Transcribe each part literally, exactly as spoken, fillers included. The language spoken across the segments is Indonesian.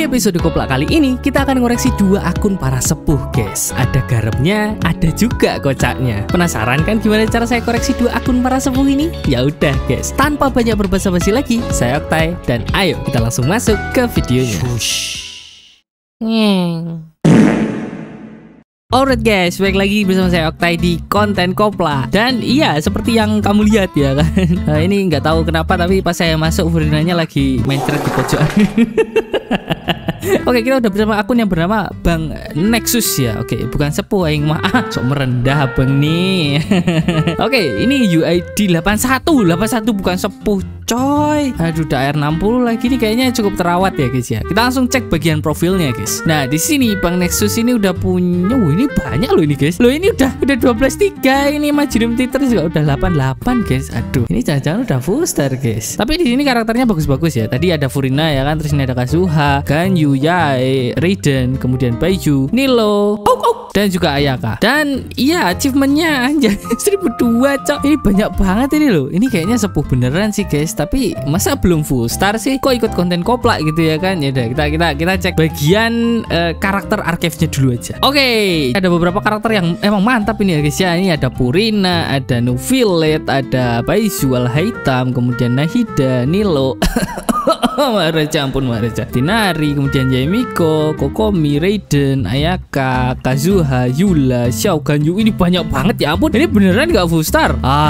Di episode Koplak kali ini kita akan ngoreksi dua akun para sepuh guys. Ada garamnya, ada juga kocaknya. Penasaran kan gimana cara saya koreksi dua akun para sepuh ini? Ya udah guys, tanpa banyak berbasa-basi lagi, saya Oktai dan ayo kita langsung masuk ke videonya. Alright guys, balik lagi bersama saya Oktai di konten Koplak. Dan iya, seperti yang kamu lihat ya kan. Nah, ini nggak tahu kenapa tapi pas saya masuk Furinanya lagi main thread di pojokan. Oke, kita udah bersama akun yang bernama Bang Nexus ya. Oke, bukan sepuh aing mah. Ah, sok merendah Bang nih. Oke, ini U I D delapan satu delapan satu bukan sepuh coy. Aduh, udah R enam puluh lagi nih, kayaknya cukup terawat ya guys ya. Kita langsung cek bagian profilnya guys. Nah, di sini Bang Nexus ini udah punya, wah ini banyak loh ini guys. Loh ini udah udah dua belas tiga, ini Majirim Twitter juga udah delapan delapan guys. Aduh, ini jangan-jangan udah full star guys. Tapi di sini karakternya bagus-bagus ya. Tadi ada Furina ya kan, terus ini ada Kazuha, Ganyu, Yae, Raiden, kemudian Baiju, Nilo, oh, oh, dan juga Ayaka. Dan iya, achievementnya aja seribu dua cok. Ini banyak banget ini loh. Ini kayaknya sepuh beneran sih guys. Tapi masa belum full star sih? Kok ikut konten Koplak gitu ya kan? Ya udah, kita kita kita cek bagian uh, karakter archive-nya dulu aja. Oke, okay. Ada beberapa karakter yang emang mantap ini ya guys ya. Ini ada Purina, ada Nuvilet, ada Baiju, Al-Haitam, kemudian Nahida, Nilo. Maharaja, ampun Maharaja, Tinari, kemudian Yaemiko, Kokomi, Raiden, Ayaka, Kazuha, Yula, Xiao Ganyu. Ini banyak banget ya ampun. Ini beneran gak full star?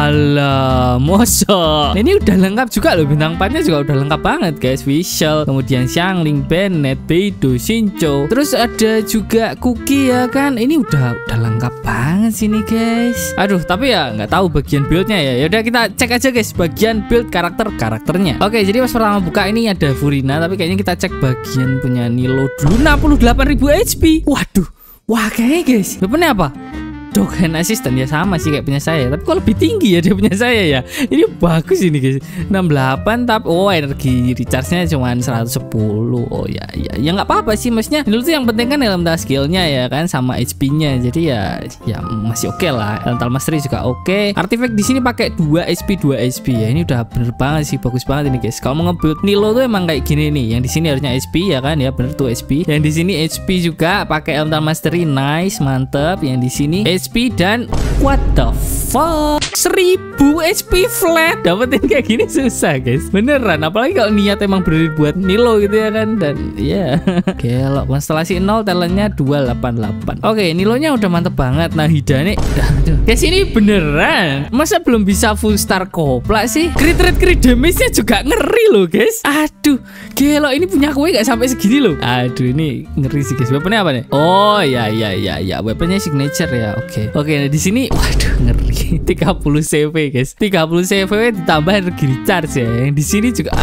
Alah, mosok. Ini udah lengkap juga loh, bintang empat nya juga udah lengkap banget guys. Visual, kemudian Xiangling, Bennett, Beidou, Shincho. Terus ada juga Kuki ya kan. Ini udah udah lengkap banget sini guys. Aduh, tapi ya nggak tahu bagian buildnya ya. Yaudah kita cek aja guys bagian build karakter karakternya. Oke, jadi pas pertama buka ini ada Furina, tapi kayaknya kita cek bagian punya Nilo dulu. Enam puluh delapan ribu H P. Waduh, wah kayaknya guys, weaponnya apa? Dog hand assistant ya, sama sih kayak punya saya, tapi kok lebih tinggi ya dia punya saya ya. Ini bagus ini guys, enam puluh delapan tapi oh energi recharge-nya cuma seratus sepuluh. Oh ya ya ya nggak apa-apa sih, maksudnya dulu tuh yang penting kan elemental skill-nya ya kan, sama H P-nya. Jadi ya ya masih oke okay lah. Elemental mastery juga oke. Okay. Artifact di sini pakai dua H P dua H P ya. Ini udah bener banget sih, bagus banget ini guys. Kalau mau nge-build Nilo tuh emang kayak gini nih. Yang di sini harusnya H P ya kan ya, bener tuh H P. Yang di sini H P juga pakai elemental mastery, nice, mantep. Yang di sini H P dan what the fuck, seribu H P flat. Dapetin kayak gini susah guys, beneran. Apalagi kalau niat emang bener buat Nilo gitu ya kan. Dan ya yeah. Kalau konstelasi nol talentnya dua delapan delapan. Oke, Nilonya udah mantep banget. Nah Hida nih guys, ini beneran masa belum bisa full star Koplak sih. Crit rate crit damage-nya juga ngeri loh guys. Aduh, gelo, ini punya kue gak sampai segini loh. Aduh, ini ngeri sih guys. Weaponnya apa nih? Oh ya ya ya ya, weaponnya signature ya. Oke okay. Oke, nah di sini waduh ngeri. tiga puluh C V guys. tiga puluh C V ditambah energi recharge ya. Yang di sini juga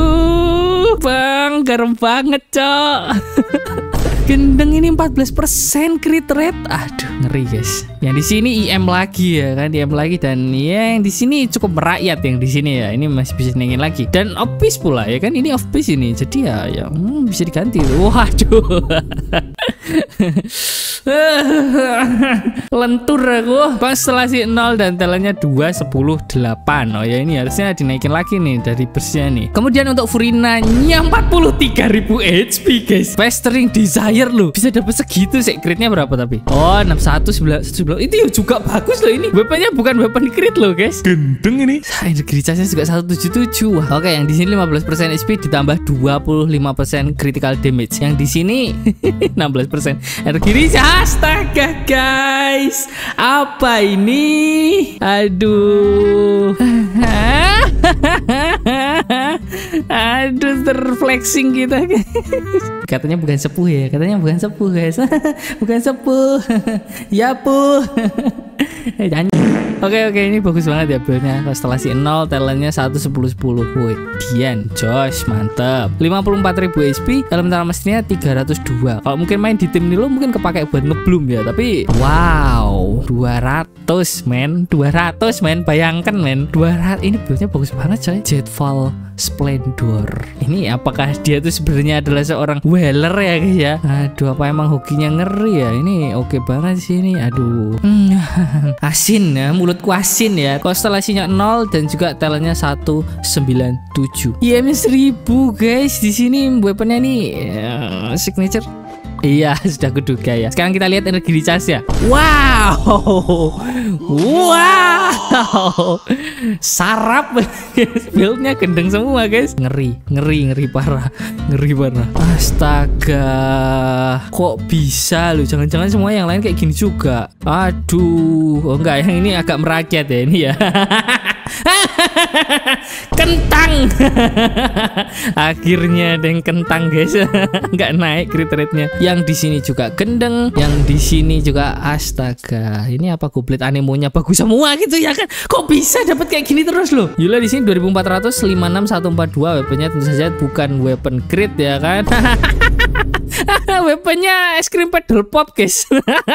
aduh, Bang, garam banget, Cok. Gendeng ini empat belas persen crit rate. Aduh, ngeri guys. Yang di sini I M lagi ya kan, I M lagi. Dan ya, yang di sini cukup merakyat yang di sini ya. Ini masih bisa nengin lagi. Dan off piece pula ya kan, ini off piece ini. Jadi ya ya hmm, bisa diganti. Waduh. Lentur aku. Konstelasi nol dan talentnya dua sepuluh delapan. Oh ya, ini harusnya dinaikin lagi nih dari bersnya nih. Kemudian untuk Furinanya empat puluh tiga ribu H P guys. Pestering Desire loh, bisa dapat segitu sih. Critnya berapa tapi? Oh, enam satu sembilan sembilan. Itu juga bagus loh ini. Weaponnya bukan weapon crit loh guys. Gendeng ini. Energi recharge-nya juga seratus tujuh puluh tujuh. Wah, oke, yang di sini lima belas persen H P ditambah dua puluh lima persen critical damage. Yang di sini enam belas persen energi recharge. Astaga guys, apa ini? Aduh. Aduh, terflexing kita guys. Katanya bukan sepuh ya, katanya bukan sepuh guys. Bukan sepuh. Ya puh. Oke oke, ini bagus banget ya buildnya. Konstelasi nol, talentnya satu sepuluh sepuluh. Woi, Dian, Josh, mantep. lima puluh empat ribu H P, elemental masternya tiga ratus dua. Kalau mungkin main di tim Nilo mungkin kepake buat ngebloom ya. Tapi wow, dua ratus men, dua ratus men. Bayangkan men, dua ratus. Ini buildnya bagus banget coy. Jetfall Splendor. Ini apakah dia tuh sebenarnya adalah seorang Weller ya guys ya? Aduh, apa emang hokinya ngeri ya? Ini oke banget sih ini. Aduh. Hmm, bang. Asin ya, mulutku asin ya. Konstelasinya nol dan juga talentnya seratus sembilan puluh tujuh. I M seribu guys. Di sini weaponnya nih uh, signature. Iya, sudah kuduga ya. Sekarang kita lihat energi di charge ya. Wow. Wow. Sarap. Build-nya gendeng semua, guys. Ngeri, ngeri, ngeri parah. Ngeri parah. Astaga. Kok bisa loh? Jangan-jangan semua yang lain kayak gini juga. Aduh. Oh enggak, yang ini agak merakyat ya ini ya. Kentang. Akhirnya ada yang kentang, guys. Nggak naik crit rate-nya. Yang di sini juga gendeng, yang di sini juga astaga. Ini apa goblet anemonya bagus semua gitu ya kan? Kok bisa dapat kayak gini terus loh? Yula di sini dua ribu empat ratus lima enam satu empat dua weaponnya tentu saja bukan weapon crit ya kan? Weaponnya es krim pedal pop, guys.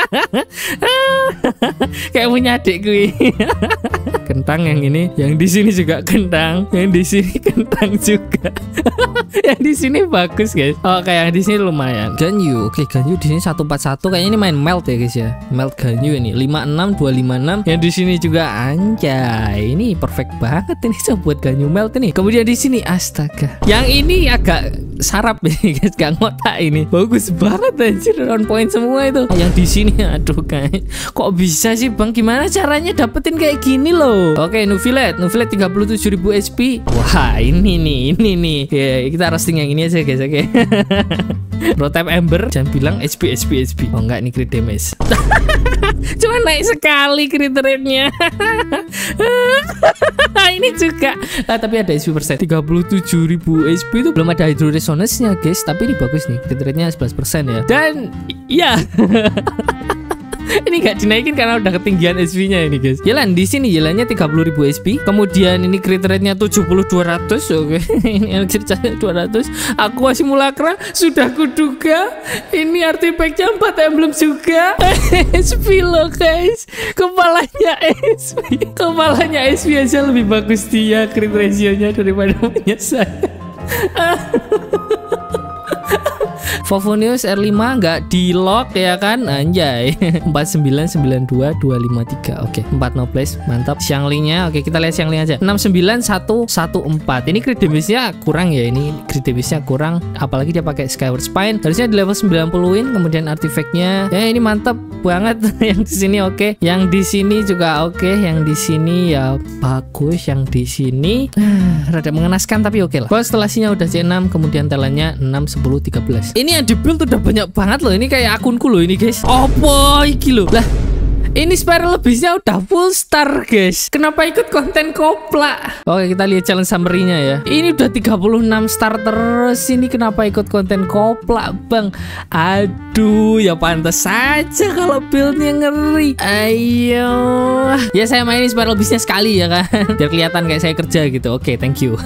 Kayak punya adik gue. Kentang yang ini, yang di sini juga kentang, yang di sini kentang juga. Yang di sini bagus, guys. Oh, kayak yang di sini lumayan. Ganyu, oke Ganyu di sini seratus empat puluh satu. Kayaknya ini main melt ya, guys ya. Melt Ganyu ini lima enam dua lima enam. Yang di sini juga anjay. Ini perfect banget ini coba buat Ganyu melt ini. Kemudian di sini astaga. Yang ini agak sarap nih, guys. Gak ngotak ini. Bagus banget anjir, on point semua itu. Yang di sini aduh guys. Kok bisa sih, Bang? Gimana caranya dapetin kayak gini loh? Oke, Nuvilet, Nuvilet tiga puluh tujuh ribu H P. Wah, ini nih, ini nih. Ya, kita roasting yang ini aja, guys. Oke. Rotype Ember, jangan bilang H P H P H P. Oh enggak, ini crit damage. Cuma naik sekali crit rate-nya. Ini juga. Ah, tapi ada H P persen. tiga puluh tujuh ribu H P itu belum ada Hydro Resonance-nya, guys. Tapi ini bagus nih. Crit rate-nya sebelas persen ya. Dan iya. Ini nggak dinaikin karena udah ketinggian H P-nya ini, guys. Jalan di sini jalannya tiga puluh ribu H P. Kemudian ini crit rate-nya tujuh puluh dua ratus. Oke. Ini elixir dua ratus. Aqua Simulacra sudah kuduga. Ini artifact-nya empat emblem juga. H P lo, guys. Kepalanya H P. Kepalanya H P aja lebih bagus dia crit ratio-nya daripada punya saya. Favonius R lima nggak di lock ya kan, anjay. Empat sembilan sembilan dua dua lima tiga. Oke, empat no place, mantap. Xiangling-nya, oke kita lihat Xiangling aja. Enam sembilan satu satu empat. Ini crit damage-nya kurang ya, ini crit damage-nya kurang. Apalagi dia pakai Skyward Spine. Harusnya di level sembilan puluhin. Kemudian artifact-nya, ya ini mantap banget. Yang di sini oke, yang di sini juga oke, yang di sini ya bagus, yang di sini uh, rada mengenaskan tapi oke lah. Konstelasinya udah C enam, kemudian talentnya enam sepuluh tiga belas. Ini yang di build udah banyak banget loh. Ini kayak akunku loh ini, guys. Apa iki loh? Lah, ini spiral lebihnya udah full star, guys. Kenapa ikut konten kopla? Oke, kita lihat challenge summary-nya ya. Ini udah tiga puluh enam star terus. Ini kenapa ikut konten kopla, Bang? Aduh, ya pantas saja kalau build-nya ngeri. Ayo. Ya saya mainin spiral lebihnya sekali ya kan. Biar kelihatan kayak saya kerja gitu. Oke, thank you.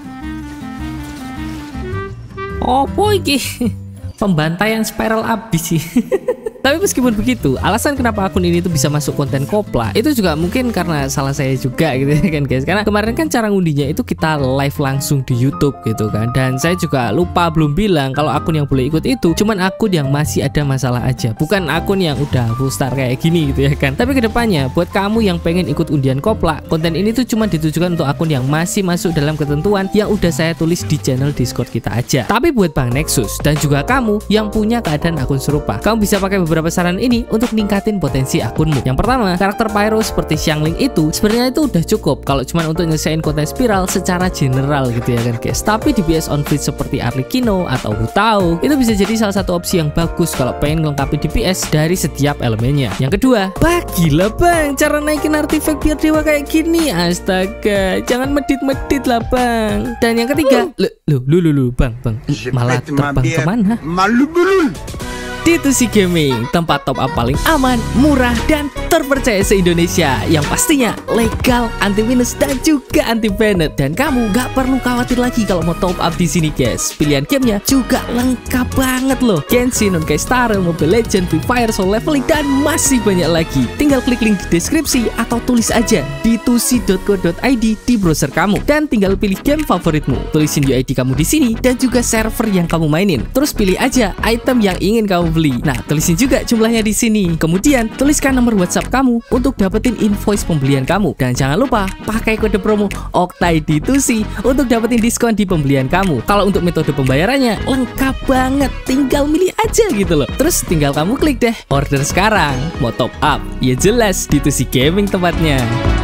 Apa iki? Pembantaian spiral abis sih. Tapi meskipun begitu, alasan kenapa akun ini tuh bisa masuk konten kopla itu juga mungkin karena salah saya juga gitu kan, guys. Karena kemarin kan cara ngundinya itu kita live langsung di YouTube gitu kan. Dan saya juga lupa belum bilang kalau akun yang boleh ikut itu cuman akun yang masih ada masalah aja, bukan akun yang udah full star kayak gini gitu ya kan. Tapi kedepannya buat kamu yang pengen ikut undian kopla, konten ini tuh cuma ditujukan untuk akun yang masih masuk dalam ketentuan yang udah saya tulis di channel Discord kita aja. Tapi buat Bang Nexus dan juga kamu yang punya keadaan akun serupa, kamu bisa pakai beberapa saran ini untuk ningkatin potensi akunmu. Yang pertama, karakter pyro seperti Xiangling itu sebenarnya itu udah cukup kalau cuma untuk nyelesain konten spiral secara general gitu ya kan, guys. Tapi di B S on feed seperti Arlecchino atau Hu Tao itu bisa jadi salah satu opsi yang bagus kalau pengen melengkapi D P S dari setiap elemennya. Yang kedua, bah gila Bang, cara naikin artifact biar dewa kayak gini. Astaga, jangan medit-medit lah Bang. Dan yang ketiga, lu lu lu lu Bang, Bang malah terbang kemana? Malu belum. D dua C Gaming, tempat top up paling aman, murah, dan terpercaya se-Indonesia. Yang pastinya legal, anti minus, dan juga anti banned. Dan kamu gak perlu khawatir lagi kalau mau top up di sini, guys. Pilihan gamenya juga lengkap banget loh. Genshin, Honkai Star, Mobile Legends, Free Fire, Soul Leveling, dan masih banyak lagi. Tinggal klik link di deskripsi atau tulis aja di d dua c dot co dot i d di browser kamu. Dan tinggal pilih game favoritmu. Tulisin U I D kamu di sini dan juga server yang kamu mainin. Terus pilih aja item yang ingin kamu beli. Nah, tulisin juga jumlahnya di sini. Kemudian tuliskan nomor WhatsApp WhatsApp kamu untuk dapetin invoice pembelian kamu. Dan jangan lupa pakai kode promo Octaiditusi untuk dapetin diskon di pembelian kamu. Kalau untuk metode pembayarannya lengkap banget, tinggal milih aja gitu loh. Terus tinggal kamu klik deh order sekarang. Mau top up? Ya jelas Ditusi Gaming tempatnya.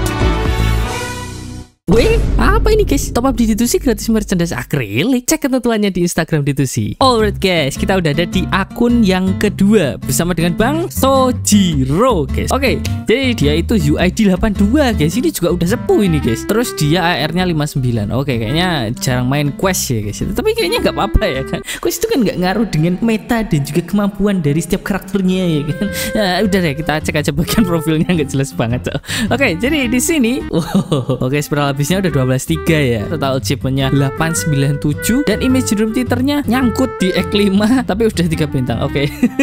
Weh, apa ini guys? Top up di Ditusi gratis merchandise akrilik. Cek ketentuannya di Instagram Ditusi. Alright guys, kita udah ada di akun yang kedua bersama dengan Bang Sojiro guys. Oke, jadi dia itu U I D delapan dua guys. Ini juga udah sepuh ini guys. Terus dia A R-nya lima sembilan. Oke, kayaknya jarang main quest ya guys. Tapi kayaknya nggak apa-apa ya kan. Quest itu kan nggak ngaruh dengan meta dan juga kemampuan dari setiap karakternya ya kan. Nah, udah deh kita cek aja bagian profilnya, nggak jelas banget. Oke, jadi di sini, wow, oke spiral habisnya udah dua belas tiga ya. Total achievementnya delapan sembilan tujuh dan image room titernya nyangkut di X lima tapi udah tiga bintang. Oke.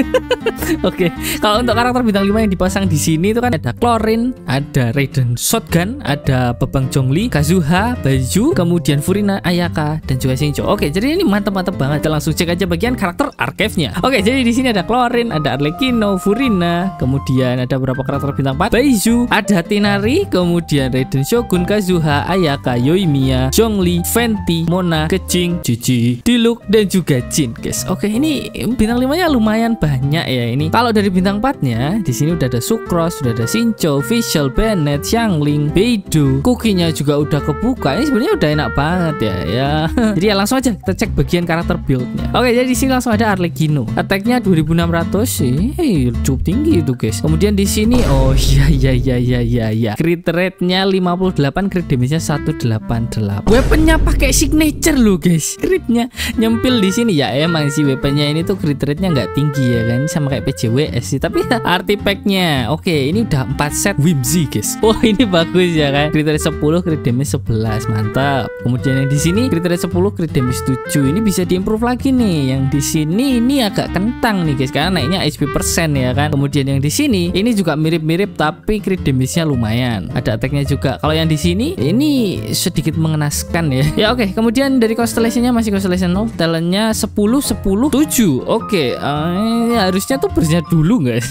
Oke. Kalau untuk karakter bintang lima yang dipasang di sini itu kan ada Chlorine, ada Raiden Shotgun, ada Bebang Zhongli, Kazuha, Baju, kemudian Furina, Ayaka dan juga Shinjo. Oke, jadi ini mantap-mantap banget. Kita langsung cek aja bagian karakter archive-nya. Oke, jadi di sini ada Chlorine, ada Arlecchino, Furina, kemudian ada beberapa karakter bintang empat, Baizu, ada Tinari, kemudian Raiden Shogun, Kazuha, Ayaka, Yoimiya, Zhongli, Venti, Mona, Keqing, Jiji, Diluc dan juga Jin, guys. Oke, ini bintang limanya lumayan banyak ya ini. Kalau dari bintang empatnya, di sini udah ada Sucrose, sudah ada Shinjo, Fischl, Bennett, Xiangling, Beidou, Kukinya juga udah kebuka. Ini sebenarnya udah enak banget ya, ya. Jadi ya langsung aja kita cek bagian karakter build-nya. Oke, jadi di sini langsung ada Arlecchino. Attack-nya dua ribu enam ratus sih, hey, cukup tinggi itu, guys. Kemudian di sini, oh iya iya iya iya iya iya. Crit rate-nya lima puluh delapan, crit damage-nya seratus delapan puluh delapan. Weaponnya pakai signature loh guys. Critnya nyempil di sini ya. Emang sih weaponnya ini tuh crit rate-nya nggak tinggi ya kan, sama kayak P J W S sih. Tapi artifact-nya oke, ini udah empat set Whimsy guys. Wah, ini bagus ya kan. Crit rate sepuluh, crit damage sebelas. Mantap. Kemudian yang di sini crit rate sepuluh, crit damage tujuh. Ini bisa diimprove lagi nih. Yang di sini ini agak kentang nih guys karena naiknya H P persen ya kan. Kemudian yang di sini ini juga mirip-mirip tapi crit damage-nya lumayan. Ada attack-nya juga. Kalau yang di sini ini sedikit mengenaskan ya. Ya oke, okay. Kemudian dari constellation-nya masih constellation nol, talentnya sepuluh sepuluh tujuh. Oke, okay. uh, ya, harusnya tuh bersnya dulu guys.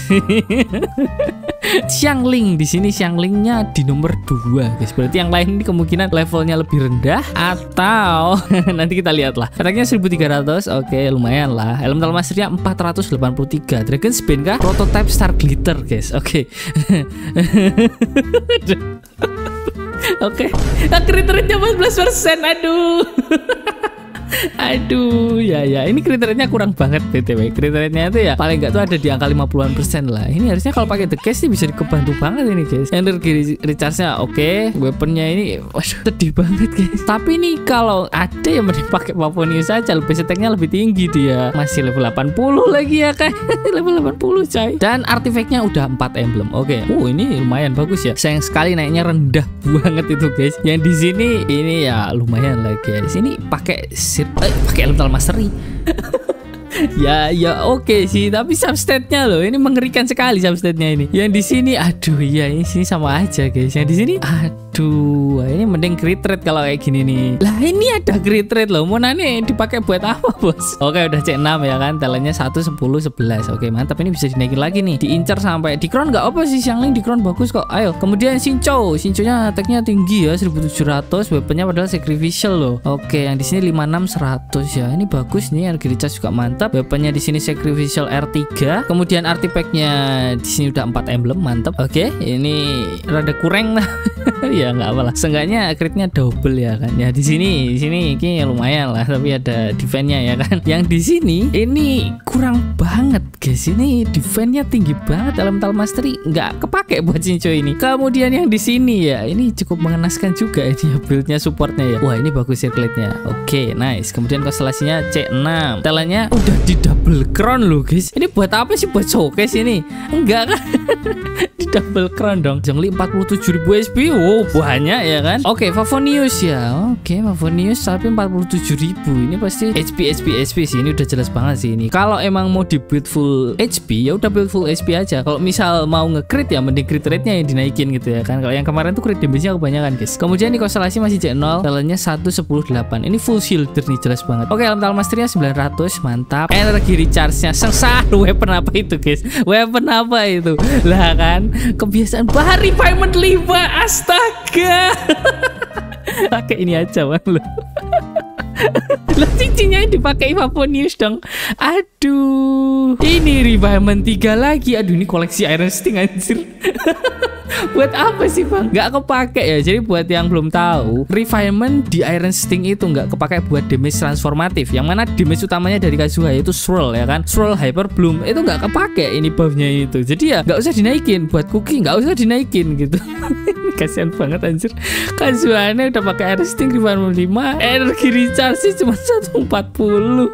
Xiangling di sini Xianglingnya di nomor dua guys. Berarti yang lain ini kemungkinan levelnya lebih rendah atau nanti kita lihat lah. Attack-nya seribu tiga ratus. Oke, okay, lumayan lah. Elemental Mastery-nya empat ratus delapan puluh tiga. Dragon's Bane kah? Prototype Star Glitter guys. Oke. Okay. Oke, okay. Crit rate-nya empat belas persen. Aduh. Aduh, ya ya, ini crit rate-nya kurang banget B T W. Crit rate-nya itu ya paling nggak tuh ada di angka lima puluhan persen lah. Ini harusnya kalau pakai the case sih bisa dikebantu banget ini guys. Energi recharge-nya oke, okay. Weaponnya ini waduh sedih banget guys. Tapi nih kalau ada yang mending pakai Paponius saja, lebih stack-nya lebih tinggi dia. Masih level delapan puluh lagi ya kan. Level delapan puluh coy. Dan artifact-nya udah empat emblem. Oke. Okay. Oh, ini lumayan bagus ya. Sayang sekali naiknya rendah banget itu guys. Yang di sini ini ya lumayan lah guys. Ini pakai Eh, pakai elemental mastery. Ya ya oke okay sih, tapi substat-nya loh ini mengerikan sekali substat-nya ini. Yang di sini aduh ya ini sini sama aja guys. Yang di sini aduh ini mending crit rate kalau kayak gini nih. Lah ini ada crit rate loh. Mau nanya dipakai buat apa bos? Oke udah C enam ya kan. Talentnya satu, sepuluh, sebelas. Oke mantap, ini bisa dinaikin lagi nih. Diincar sampai di crown nggak apa sih, Xiangling di crown bagus kok. Ayo kemudian Shinjo. Shinjo-nya attack-nya tinggi ya seribu tujuh ratus. Weaponnya padahal sacrificial loh. Oke yang di sini lima puluh enam, seratus ya. Ini bagus nih, energi recharge juga mantap. Weaponnya di sini sacrificial R tiga. Kemudian artifact-nya di sini udah empat emblem, mantap. Oke, ini rada kurang lah. Ya nggak apa lah. Seenggaknya crit-nya double ya kan. Ya di sini, di sini ini lumayan lah, tapi ada defense-nya ya kan. Yang di sini ini kurang banget guys. Ini defense-nya tinggi banget. Elemental Mastery nggak kepake buat Shinjo ini. Kemudian yang di sini ya, ini cukup mengenaskan juga ini build-nya, supportnya ya. Wah, ini bagus circlate-nya. Oke, nice. Kemudian konstelasinya C enam. Talentnya udah di double crown loh guys. Ini buat apa sih? Buat showcase ini? Enggak kan? Di double crown dong. Zhongli empat puluh tujuh ribu H P. Oh Oh banyak ya kan. Oke, Favonius ya. Oke, Favonius tapi empat puluh tujuh ribu. Ini pasti H P H P H P sih. Ini udah jelas banget sih ini. Kalau emang mau di build full H P ya udah build full H P aja. Kalau misal mau nge-crit ya mending crit rate-nya yang dinaikin gitu ya kan. Kalau yang kemarin tuh crit damage-nya kebanyakan guys. Kemudian di konstelasi masih C nol, talentnya seratus sepuluh delapan. Ini full shielder nih jelas banget. Oke, elemental mastery-nya sembilan ratus, mantap. Energi recharge-nya sengsara. Weapon apa itu guys? Weapon apa itu? Lah kan kebiasaan bahar refinement lima. Astaga. Pakai ini aja bang lo. Lah cincinnya dipakai Favonius dong. Aduh. Ini refinement tiga lagi. Aduh ini koleksi Iron Sting anjir. Buat apa sih bang? Nggak kepake ya. Jadi buat yang belum tahu, refinement di Iron Sting itu nggak kepake buat damage transformatif. Yang mana damage utamanya dari Kazuha itu Swirl ya kan. Swirl Hyper Bloom itu nggak kepake ini buffnya itu. Jadi ya nggak usah dinaikin. Buat Cookie nggak usah dinaikin gitu. Kasian banget anjir. Kazuha-nya udah pakai Iron Sting refinement lima, energi recharge sih cuma seratus empat puluh.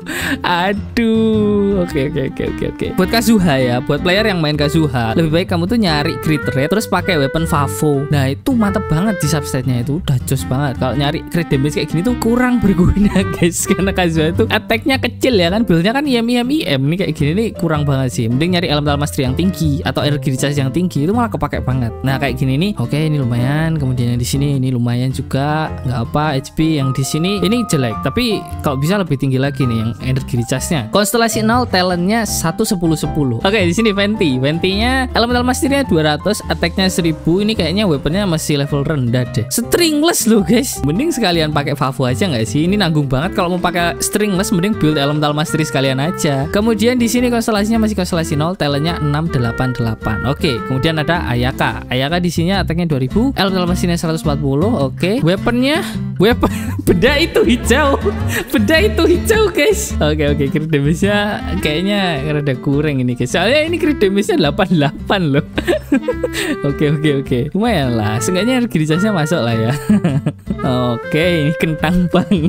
Aduh. Oke oke oke oke oke. Buat Kazuha ya, buat player yang main Kazuha, lebih baik kamu tuh nyari crit rate terus pakai weapon Favo. Nah itu mantep banget di substate-nya itu udah jos banget. Kalau nyari crit damage kayak gini tuh kurang berguna guys. Karena Kazuha itu attack-nya kecil ya kan, build-nya kan I M I M I M. Nih kayak gini nih kurang banget sih. Mending nyari elemental mastery yang tinggi atau energi recharge yang tinggi, itu malah kepake banget. Nah kayak gini nih, oke ini lumayan. Kemudian yang di sini ini lumayan juga, nggak apa. H P yang di sini ini jelek, tapi kalau bisa lebih tinggi lagi nih yang energi recharge-nya. Konstelasi nol, talentnya satu sepuluh sepuluh. Oke di sini Venti, Ventinya elemental mastery-nya dua ratus, attack-nya seribu. Ini kayaknya weaponnya masih level rendah deh. Stringless loh guys. Mending sekalian pakai Favo aja nggak sih? Ini nanggung banget kalau mau pakai stringless. Mending build elemental mastery sekalian aja. Kemudian di sini konstelasinya masih konstelasi nol, talentnya enam delapan delapan. Oke, kemudian ada Ayaka. Ayaka di sini attack-nya dua ribu, elemental mastery-nya seratus empat puluh. Oke, weaponnya weapon beda itu hijau. Beda itu hijau guys. Oke oke, crit damage-nya kayaknya rada kurang ini guys. Soalnya ini crit damage-nya delapan puluh delapan loh. Oke oke oke, lumayan lah. Seenggaknya energi recharge-nya masuk lah ya. Oke, ini kentang bang.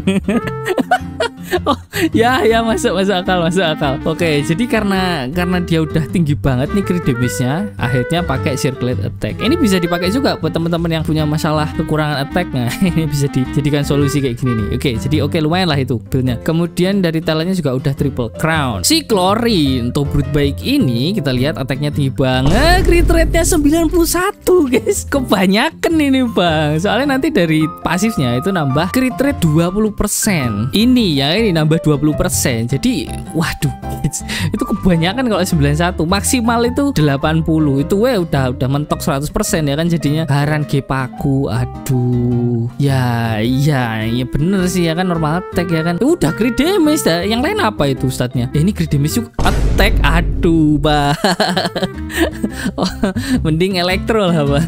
Oh ya ya masuk masuk akal masuk akal. Oke jadi karena karena dia udah tinggi banget nih crit damage-nya, akhirnya pakai circlet attack. Ini bisa dipakai juga buat teman-teman yang punya masalah kekurangan attack. Nah ini bisa dijadikan solusi kayak gini nih. Oke jadi oke lumayan lah itu build-nya. Kemudian dari talentnya juga udah triple crown. Si Chlorine untuk brute baik ini kita lihat attack-nya tinggi banget, crit rate-nya sembilan puluh satu guys. Kebanyakan ini bang. Soalnya nanti dari pasifnya itu nambah crit rate dua puluh persen. Ini ya ini nambah dua puluh persen. Jadi waduh itu kebanyakan. Kalau sembilan puluh satu maksimal itu delapan puluh. Itu weh udah udah mentok seratus persen ya kan jadinya. Haran Gepaku. Aduh. Ya iya ya bener sih ya kan, normal attack ya kan. Udah crit damage dah. Yang lain apa itu statnya? Ya, ini crit damage juga attack. Aduh bah. Oh, mending elektro lah bah.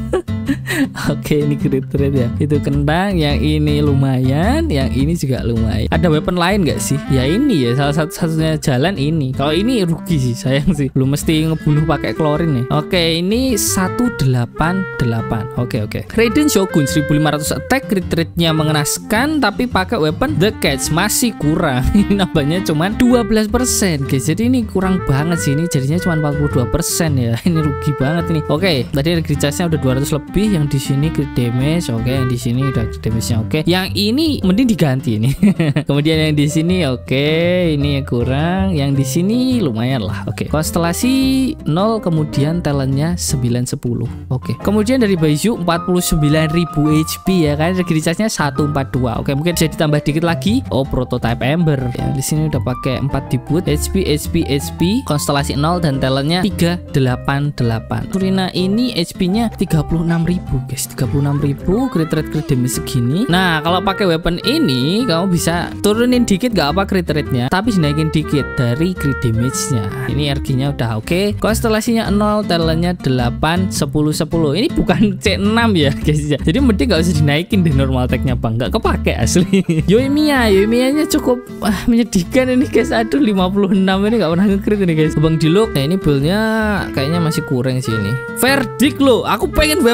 Oke ini crit rate ya. Itu kentang. Yang ini lumayan. Yang ini juga lumayan. Ada weapon lain gak sih? Ya ini ya salah satu-satunya jalan ini. Kalau ini rugi sih, sayang sih. Belum mesti ngebunuh pakai Chlorine nih. Oke ini seratus delapan puluh delapan. Oke oke. Raiden Shogun seribu lima ratus attack, crit rate-nya mengenaskan tapi pakai weapon The Catch masih kurang. Ini nambahnya cuma dua belas persen guys. Jadi ini kurang banget sih. Ini jadinya cuma empat puluh dua persen ya. Ini rugi banget ini. Oke, tadi energi charge-nya udah dua ratus lebih. Yang di sini crit damage. Oke, yang di sini udah crit damage-nya oke. Yang ini mending diganti ini. Kemudian yang di sini oke, ini yang kurang. Yang di sini lumayan lah. Oke, konstelasi nol, kemudian talentnya sembilan sepuluh. Oke. Kemudian dari Baizu empat puluh sembilan ribu H P ya kan. Energi charge-nya seratus empat puluh dua. Oke, mungkin bisa ditambah dikit lagi. Oh, prototype Ember. Ya, di sini udah pakai empat di boot. H P H P H P, konstelasi nol dan talentnya tiga delapan delapan. Turina ini H P-nya tiga puluh enam ribu guys. tiga puluh enam ribu, crit rate crit damage segini. Nah, kalau pakai weapon ini kamu bisa turunin dikit gak apa crit rate-nya, tapi dinaikin dikit dari crit damage-nya. Ini R G-nya udah oke. Okay. Konstelasinya nol, talentnya delapan, sepuluh, sepuluh. Ini bukan C enam ya guys ya. Jadi mending gak usah dinaikin deh normal attack-nya bang. Gak kepake asli. Yoimiya, Yoimiya-nya cukup ah, menyedihkan ini guys. Aduh lima puluh enam ini gak pernah nge-crit ini guys. Bang Diluc. Nah ini build-nya kayaknya masih kurang sih ini. Verdict loh. Aku pengen weapon ini.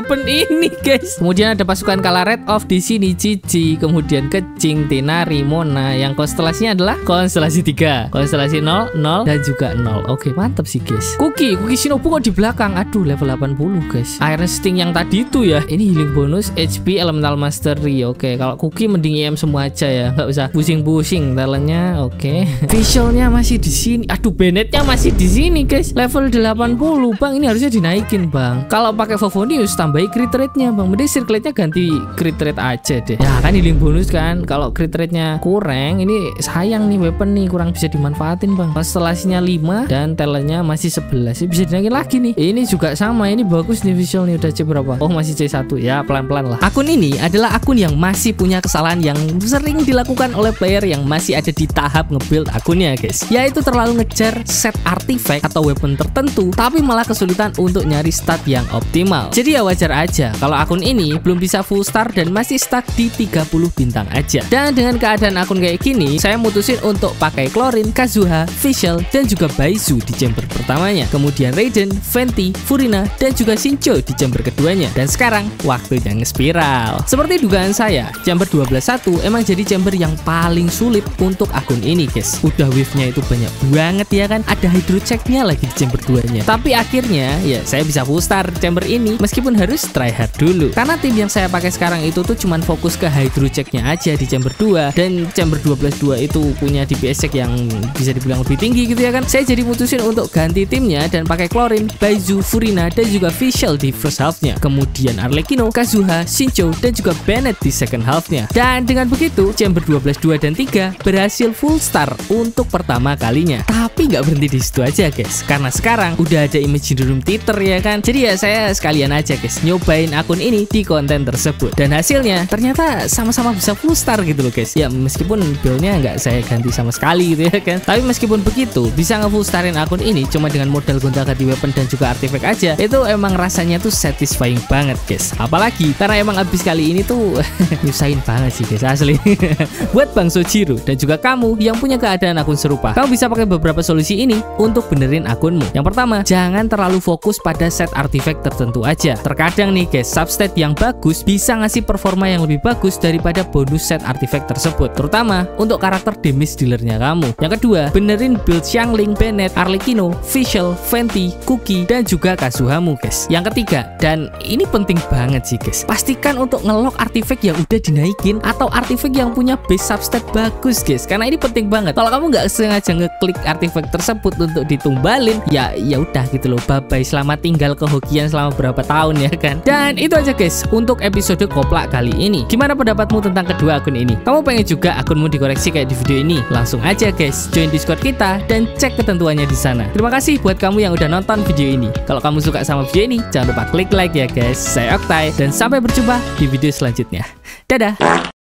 sini guys. Kemudian ada pasukan Kala Red Off di sini, Cici, kemudian Kecing, Tinari, Mona. Yang konstelasinya adalah konstelasi tiga, konstelasi nol, nol dan juga nol. Oke, mantap sih guys. Kuki, Kuki Shinobu kok di belakang. Aduh, level delapan puluh guys. Iron Sting yang tadi itu ya. Ini healing bonus, H P, Elemental Mastery. Oke, kalau Kuki mending I M semua aja ya, nggak usah pusing-pusing talentnya. Oke. Visualnya masih di sini. Aduh, Bennett-nya masih di sini guys. Level delapan puluh, Bang. Ini harusnya dinaikin, Bang. Kalau pakai Favonius tambahin crit rate-nya, Bang. Mending circle-nya ganti crit rate aja deh. Ya kan healing bonus kan. Kalau crit rate-nya kurang, ini sayang nih weapon nih, kurang bisa dimanfaatin, Bang. Konstelasinya lima dan talentnya masih sebelas. Bisa dinaikin lagi nih. Ini juga sama, ini bagus nih visual nih. Udah C berapa? Oh, masih C satu ya, pelan-pelan lah. Akun ini adalah akun yang masih punya kesalahan yang sering dilakukan oleh player yang masih ada di tahap nge-build akunnya guys, yaitu terlalu ngejar set artifact atau weapon tertentu tapi malah kesulitan untuk nyari stat yang optimal. Jadi ya wajar aja kalau akun ini belum bisa full star dan masih stuck di tiga puluh bintang aja. Dan dengan keadaan akun kayak gini, saya mutusin untuk pakai Chlorine, Kazuha, Fischl dan juga Baizu di chamber pertamanya, kemudian Raiden, Venti, Furina dan juga Shincho di chamber keduanya. Dan sekarang waktunya ngespiral. Seperti dugaan saya, chamber dua belas satu emang jadi chamber yang paling sulit untuk akun ini guys. Udah wave-nya itu banyak banget ya kan, ada hydro check-nya lagi di chamber dua nya. Tapi akhirnya ya saya bisa full star chamber ini meskipun harus try hard dulu. Karena tim yang saya pakai sekarang itu tuh cuman fokus ke hydro check-nya aja di chamber dua, dan chamber dua belas dua itu punya D P S check yang bisa dibilang lebih tinggi gitu ya kan. Saya jadi mutusin untuk ganti timnya dan pakai Chlorine, Baizu, Furina dan juga Fischl di first half-nya. Kemudian Arlecchino, Kazuha, Shincho dan juga Bennett di second half-nya. Dan dengan begitu chamber dua belas dua dan tiga berhasil full star untuk pertama kalinya. Tapi nggak berhenti di situ aja guys, karena sekarang udah ada Imaginary Room Theater ya kan. Jadi ya saya sekalian aja guys nyobain akun ini di konten tersebut, dan hasilnya ternyata sama-sama bisa full star gitu loh guys. Ya meskipun build-nya nggak saya ganti sama sekali gitu ya kan, tapi meskipun begitu bisa nge-full starin akun ini cuma dengan modal gonta-ganti weapon dan juga artifact aja, itu emang rasanya tuh satisfying banget guys. Apalagi karena emang abis kali ini tuh nyusahin banget sih guys asli. Buat Bang Sojiro dan juga kamu yang punya keadaan akun serupa, kamu bisa pakai beberapa solusi ini untuk benerin akunmu. Yang pertama, jangan terlalu fokus pada set artifact tertentu aja. Terkadang nih guys, substat yang bagus bisa ngasih performa yang lebih bagus daripada bonus set artifact tersebut, terutama untuk karakter damage dealernya kamu. Yang kedua, benerin build Xiangling, Bennett, Arlecchino, Fischl, Venti, Kuki dan juga Kazuhamu guys. Yang ketiga, dan ini penting banget sih guys, pastikan untuk ngelock artifact yang udah dinaikin atau artifact yang punya base substat bagus guys, karena ini penting banget. Kalau kamu nggak sengaja ngeklik artifact tersebut untuk ditumbalin, ya ya udah gitu loh, bye bye, selamat tinggal kehokian selama berapa tahun ya kan. Dan itu aja guys untuk episode koplak kali ini. Gimana pendapatmu tentang kedua akun ini? Kamu pengen juga akunmu dikoreksi kayak di video ini? Langsung aja guys join Discord kita dan cek ketentuannya di sana. Terima kasih buat kamu yang udah nonton video ini. Kalau kamu suka sama video ini, jangan lupa klik like ya guys. Saya Oktay dan sampai berjumpa di video selanjutnya. Dadah.